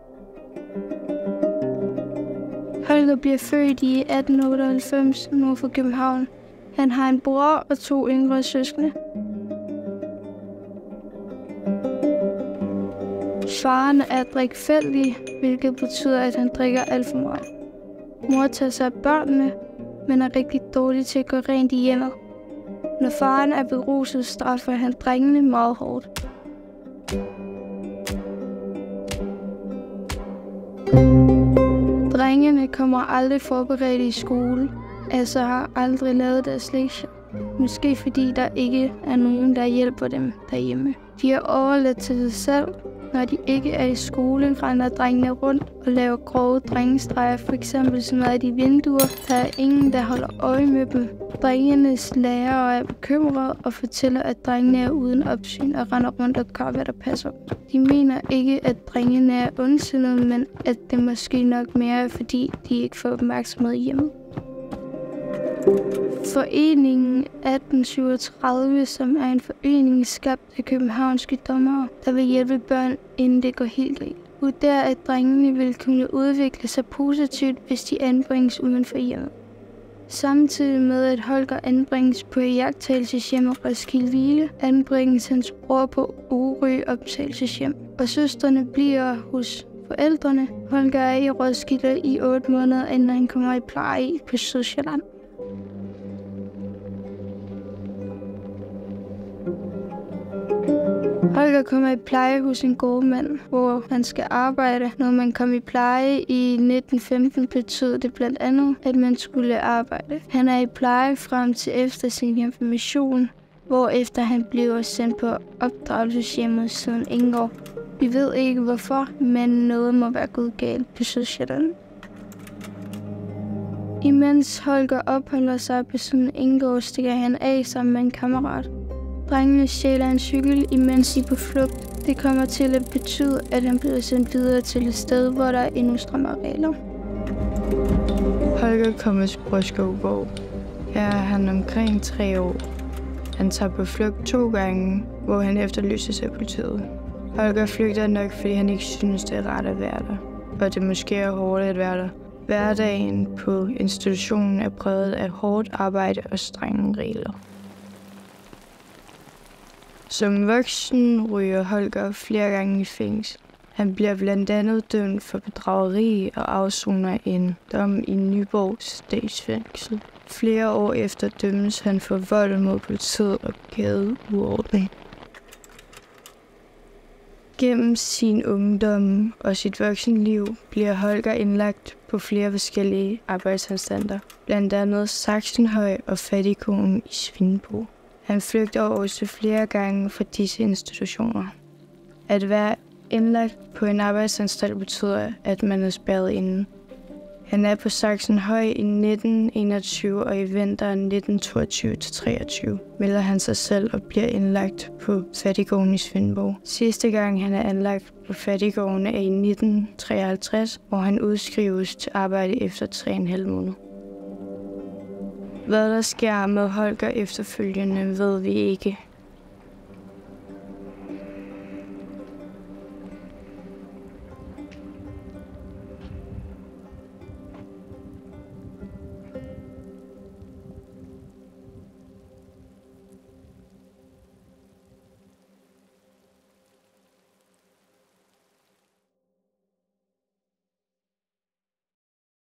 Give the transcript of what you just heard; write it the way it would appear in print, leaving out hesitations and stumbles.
Holger bliver født i 1898 nord for København. Han har en bror og 2 yngre søskende. Faren er drikfældig, hvilket betyder, at han drikker alt for meget. Mor tager sig af børnene, men er rigtig dårlig til at gå rent i hjemmet. Når faren er beruset, straffer han drengene meget hårdt. Drengene kommer aldrig forberedt i skole, altså har aldrig lavet deres lektier. Måske fordi der ikke er nogen, der hjælper dem derhjemme. De er overladt til sig selv. Når de ikke er i skole, render drengene rundt og laver grove drengestreger, f.eks. smadrer de vinduer. Der er ingen, der holder øje med dem. Drengenes lærere er bekymrede og fortæller, at drengene er uden opsyn og render rundt og gør, hvad der passer. De mener ikke, at drengene er ondsindede, men at det måske nok mere er, fordi de ikke får opmærksomhed hjemme. Foreningen 1837, som er en forening skabt af københavnske dommere, der vil hjælpe børn, inden det går helt galt. Vurderer, at drengene vil kunne udvikle sig positivt, hvis de anbringes uden for hjemmet. Samtidig med, at Holger anbringes på iagttagelseshjem og Roskilde, anbringes hans bror på Orø optagelseshjem, og søstrene bliver hos forældrene. Holger er i Roskilde i 8 måneder, inden han kommer i pleje på Sydsjælland. Holger kommer i pleje hos en gårdmand, hvor han skal arbejde. Når man kom i pleje i 1915, betød det blandt andet, at man skulle arbejde. Han er i pleje frem til efter sin information, hvorefter han bliver sendt på opdragelseshjemmet siden ingen år. Vi ved ikke hvorfor, men noget må være gået galt på Sydsjælland. Imens Holger opholder sig på sådan en gård, stikker han af sammen med en kammerat. Drengene stjæler en cykel, imens de er på flugt. Det kommer til at betyde, at han bliver sendt videre til et sted, hvor der er endnu strammere regler. Holger kommer til Brødskovborg. Her er han omkring 3 år. Han tager på flugt 2 gange, hvor han efterlyses af politiet. Holger flygter nok, fordi han ikke synes, det er rart at være der. Og det måske er hårdt at være der. Hverdagen på institutionen er præget af hårdt arbejde og strenge regler. Som voksen ryger Holger flere gange i fængsel. Han bliver blandt andet dømt for bedrageri og afsoner en dom i Nyborg Statsfængsel. Flere år efter dømmes han for vold mod politiet og gadeuorden. Gennem sin ungdom og sit voksenliv bliver Holger indlagt på flere forskellige arbejdsanstalter, blandt andet Saxenhøj og Fattigkonen i Svendborg. Han flygter også flere gange fra disse institutioner. At være indlagt på en arbejdsanstalt betyder, at man er spærret inde. Han er på Saxenhøj i 1921 og i vinteren 1922-23 melder han sig selv og bliver indlagt på Fattigkonen i Svendborg. Sidste gang han er anlagt på Fattigkonen er i 1953, hvor han udskrives til arbejde efter 3,5 måneder. Hvad der sker med Holger efterfølgende, ved vi ikke.